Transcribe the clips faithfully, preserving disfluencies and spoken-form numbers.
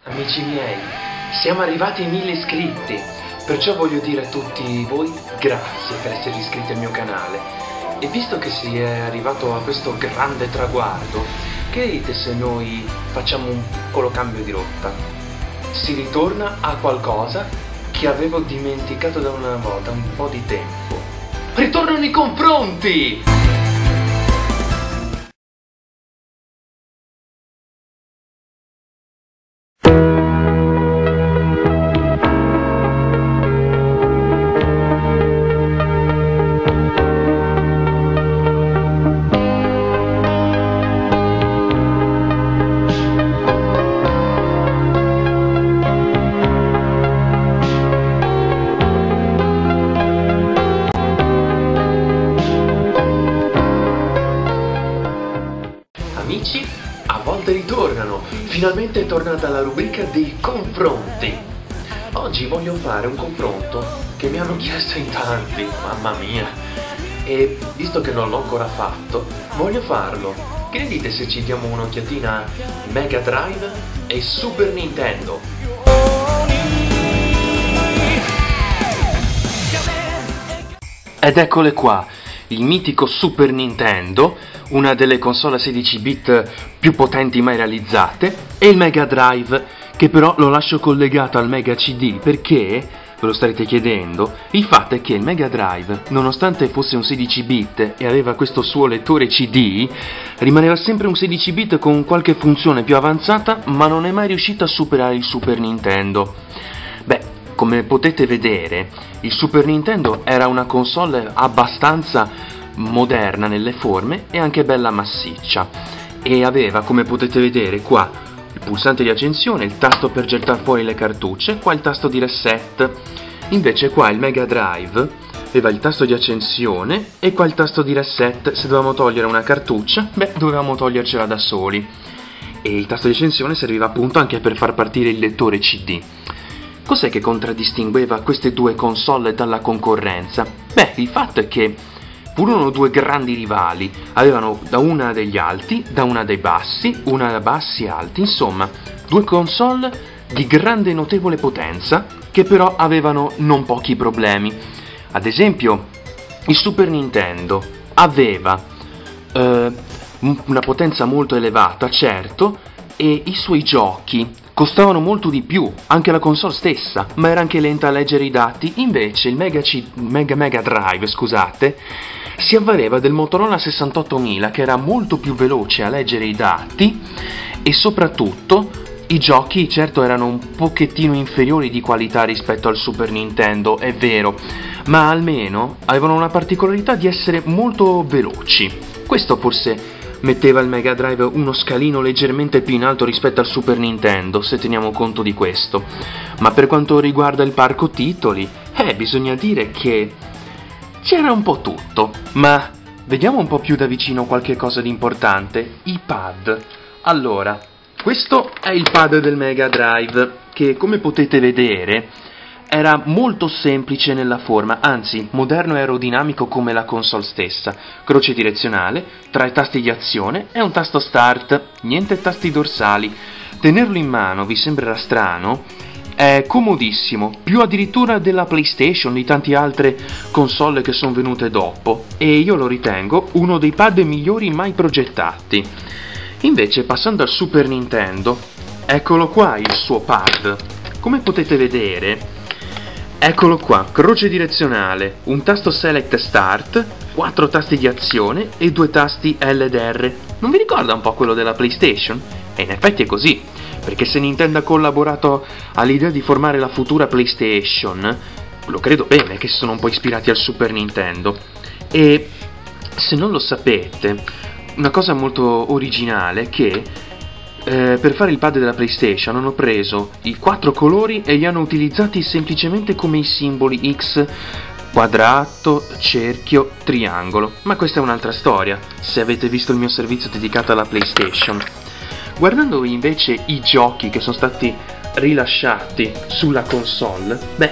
Amici miei, siamo arrivati ai mille iscritti, perciò voglio dire a tutti voi grazie per essere iscritti al mio canale. E visto che si è arrivato a questo grande traguardo, che dite se noi facciamo un piccolo cambio di rotta? Si ritorna a qualcosa che avevo dimenticato da una volta, un po' di tempo. Ritornano i confronti! Amici, a volte ritornano, finalmente è tornata la rubrica dei confronti. Oggi voglio fare un confronto che mi hanno chiesto in tanti, mamma mia, e visto che non l'ho ancora fatto, voglio farlo. Che ne dite se ci diamo un'occhiatina a Mega Drive e Super Nintendo? Ed eccole qua, il mitico Super Nintendo, una delle console a sedici bit più potenti mai realizzate, e il Mega Drive, che però lo lascio collegato al Mega C D perché, ve lo starete chiedendo, il fatto è che il Mega Drive, nonostante fosse un sedici bit e aveva questo suo lettore C D, rimaneva sempre un sedici bit con qualche funzione più avanzata, ma non è mai riuscito a superare il Super Nintendo. Beh, come potete vedere, il Super Nintendo era una console abbastanza moderna nelle forme e anche bella massiccia, e aveva, come potete vedere qua, il pulsante di accensione, il tasto per gettare fuori le cartucce, qua il tasto di reset. Invece qua il Mega Drive aveva il tasto di accensione e qua il tasto di reset. Se dovevamo togliere una cartuccia, beh, dovevamo togliercela da soli, e il tasto di accensione serviva appunto anche per far partire il lettore C D. Cos'è che contraddistingueva queste due console dalla concorrenza? Beh, il fatto è che furono due grandi rivali, avevano da una degli alti, da una dei bassi, una da bassi e alti, insomma, due console di grande e notevole potenza, che però avevano non pochi problemi. Ad esempio, il Super Nintendo aveva eh, una potenza molto elevata, certo, e i suoi giochi costavano molto di più, anche la console stessa, ma era anche lenta a leggere i dati. Invece il Mega, C- Mega, Mega Drive, scusate, si avvaleva del Motorola sessantottomila, che era molto più veloce a leggere i dati, e soprattutto i giochi certo erano un pochettino inferiori di qualità rispetto al Super Nintendo, è vero, ma almeno avevano una particolarità di essere molto veloci. Questo forse metteva il Mega Drive uno scalino leggermente più in alto rispetto al Super Nintendo, se teniamo conto di questo. Ma per quanto riguarda il parco titoli, eh, bisogna dire che c'era un po' tutto. Ma vediamo un po' più da vicino qualche cosa di importante. I pad. Allora, questo è il pad del Mega Drive, che come potete vedere era molto semplice nella forma, anzi moderno e aerodinamico come la console stessa. Croce direzionale, tre tasti di azione e un tasto start, niente tasti dorsali. Tenerlo in mano vi sembrerà strano? È comodissimo, più addirittura della PlayStation, di tante altre console che sono venute dopo, e io lo ritengo uno dei pad migliori mai progettati. Invece, passando al Super Nintendo, eccolo qua il suo pad. Come potete vedere, eccolo qua, croce direzionale, un tasto Select Start, quattro tasti di azione e due tasti L ed R. Non vi ricorda un po' quello della PlayStation? E in effetti è così, perché se Nintendo ha collaborato all'idea di formare la futura PlayStation, lo credo bene che si sono un po' ispirati al Super Nintendo. E se non lo sapete, una cosa molto originale è che Eh, per fare il pad della PlayStation hanno preso i quattro colori e li hanno utilizzati semplicemente come i simboli X, quadrato, cerchio, triangolo. Ma questa è un'altra storia, se avete visto il mio servizio dedicato alla PlayStation. Guardando invece i giochi che sono stati rilasciati sulla console, beh,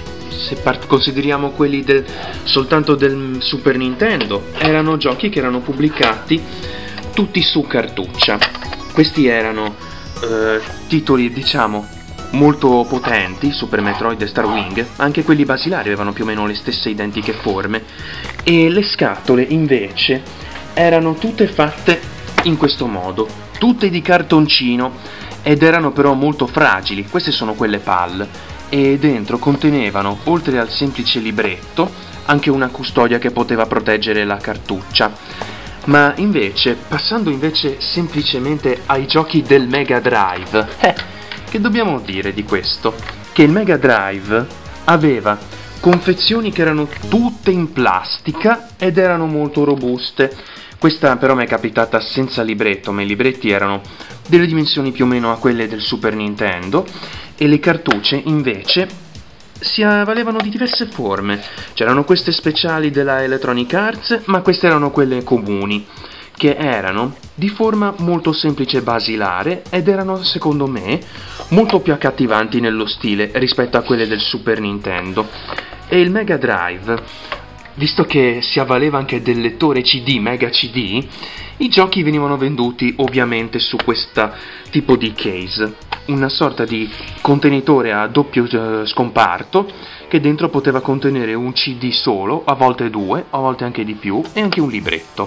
se consideriamo quelli del, soltanto del Super Nintendo, erano giochi che erano pubblicati tutti su cartuccia. Questi erano eh, titoli, diciamo, molto potenti, Super Metroid e Star Wing. Anche quelli basilari avevano più o meno le stesse identiche forme, e le scatole invece erano tutte fatte in questo modo, tutte di cartoncino, ed erano però molto fragili. Queste sono quelle P A L, e dentro contenevano, oltre al semplice libretto, anche una custodia che poteva proteggere la cartuccia. Ma invece, passando invece semplicemente ai giochi del Mega Drive, eh, che dobbiamo dire di questo? Che il Mega Drive aveva confezioni che erano tutte in plastica ed erano molto robuste. Questa però mi è capitata senza libretto, ma i libretti erano delle dimensioni più o meno a quelle del Super Nintendo, e le cartucce invece si avvalevano di diverse forme. C'erano queste speciali della Electronic Arts, ma queste erano quelle comuni, che erano di forma molto semplice e basilare, ed erano, secondo me, molto più accattivanti nello stile rispetto a quelle del Super Nintendo. E il Mega Drive, visto che si avvaleva anche del lettore C D, Mega C D, i giochi venivano venduti ovviamente su questo tipo di case, una sorta di contenitore a doppio uh, scomparto, che dentro poteva contenere un C D solo, a volte due, a volte anche di più, e anche un libretto.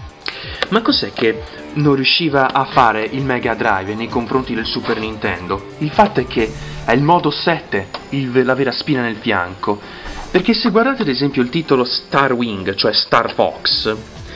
Ma cos'è che non riusciva a fare il Mega Drive nei confronti del Super Nintendo? Il fatto è che è il modo sette, il, la vera spina nel fianco, perché se guardate ad esempio il titolo Star Wing, cioè Star Fox,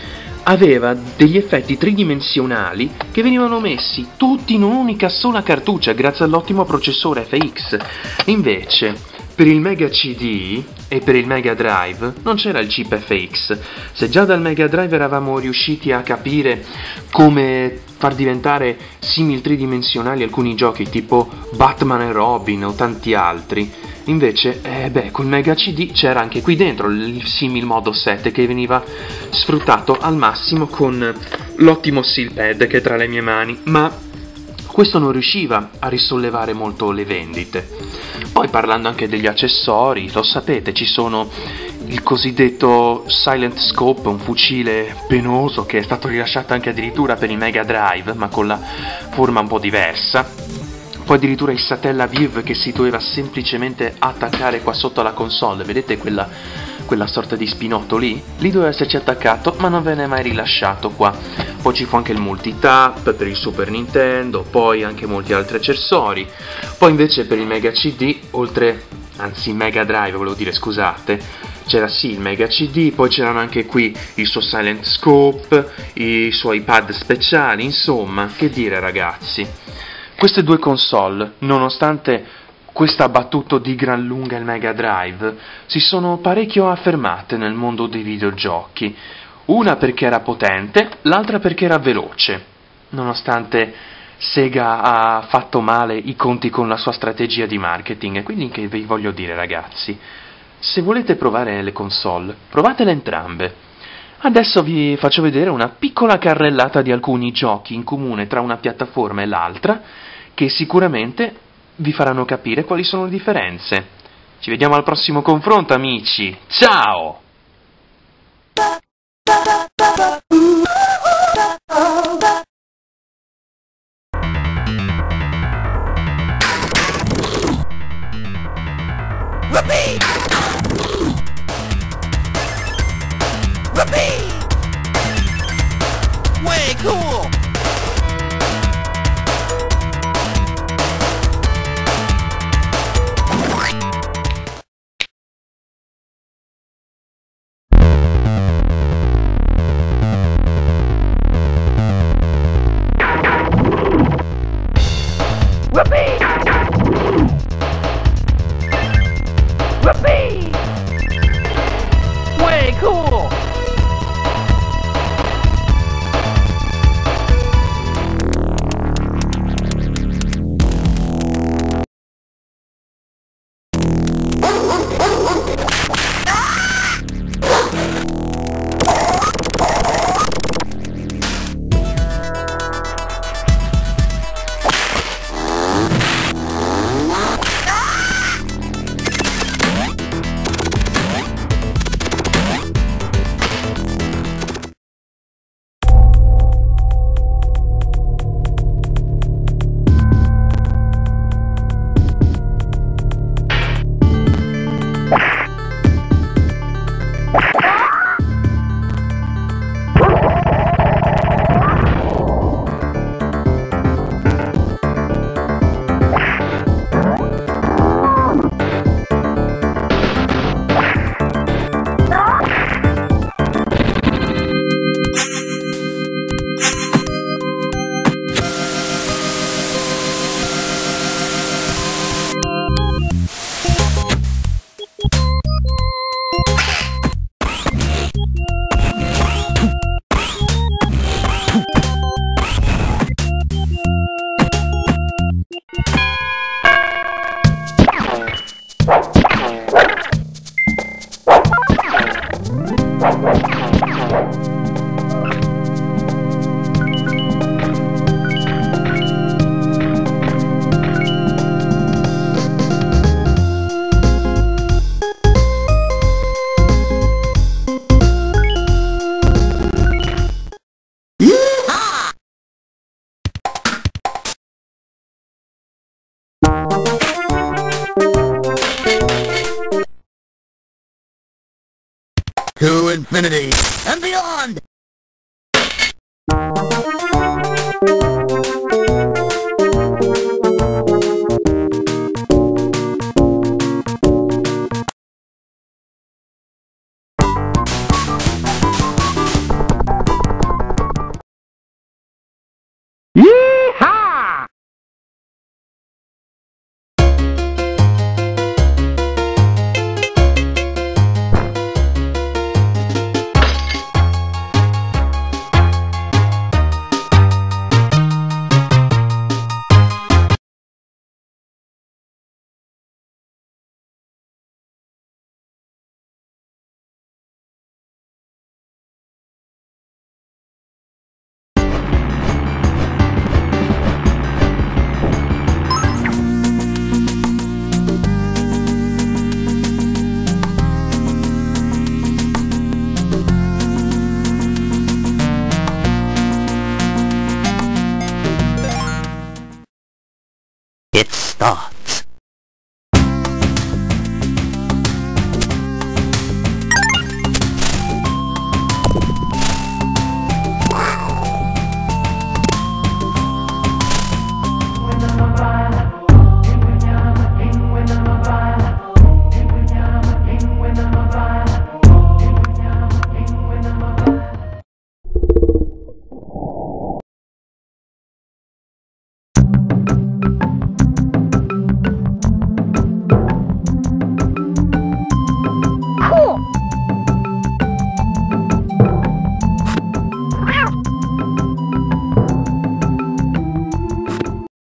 aveva degli effetti tridimensionali che venivano messi tutti in un'unica sola cartuccia grazie all'ottimo processore F X. Invece per il Mega C D e per il Mega Drive non c'era il chip F X. Se già dal Mega Drive eravamo riusciti a capire come far diventare simil tridimensionali alcuni giochi tipo Batman e Robin o tanti altri, invece, eh beh, col Mega C D c'era anche qui dentro il simil modo sette che veniva sfruttato al massimo con l'ottimo Sealpad che è tra le mie mani, ma questo non riusciva a risollevare molto le vendite. Poi, parlando anche degli accessori, lo sapete, ci sono il cosiddetto Silent Scope, un fucile penoso che è stato rilasciato anche addirittura per il Mega Drive, ma con la forma un po' diversa. Poi addirittura il Satella Vive che si doveva semplicemente attaccare qua sotto alla console, vedete quella, quella sorta di spinotto lì? Lì doveva esserci attaccato, ma non venne mai rilasciato qua. Poi ci fu anche il multitap per il Super Nintendo, poi anche molti altri accessori. Poi invece per il Mega C D, oltre, anzi Mega Drive volevo dire, scusate, c'era sì il Mega C D, poi c'erano anche qui il suo Silent Scope, i suoi pad speciali, insomma, che dire ragazzi. Queste due console, nonostante questo abbattuto di gran lunga il Mega Drive, si sono parecchio affermate nel mondo dei videogiochi. Una perché era potente, l'altra perché era veloce, nonostante Sega ha fatto male i conti con la sua strategia di marketing. E quindi che vi voglio dire ragazzi, se volete provare le console, provatele entrambe. Adesso vi faccio vedere una piccola carrellata di alcuni giochi in comune tra una piattaforma e l'altra, che sicuramente vi faranno capire quali sono le differenze. Ci vediamo al prossimo confronto, amici! Ciao! Whoopee! Whoopee! Way cool! Whoopee! Whoopee! Way cool! To infinity and beyond! Yee-haw! It's start.